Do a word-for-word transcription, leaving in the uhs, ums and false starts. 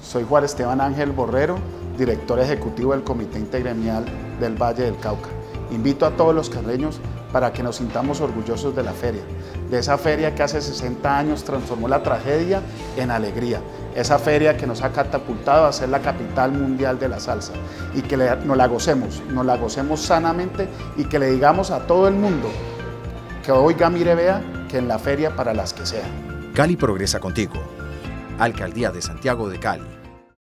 Soy Juan Esteban Ángel Borrero, director ejecutivo del Comité Intergremial del Valle del Cauca. Invito a todos los caleños para que nos sintamos orgullosos de la feria, de esa feria que hace sesenta años transformó la tragedia en alegría, esa feria que nos ha catapultado a ser la capital mundial de la salsa y que le, nos la gocemos, nos la gocemos sanamente y que le digamos a todo el mundo que oiga, mire, vea, que en la feria para las que sea. Cali progresa contigo. Alcaldía de Santiago de Cali.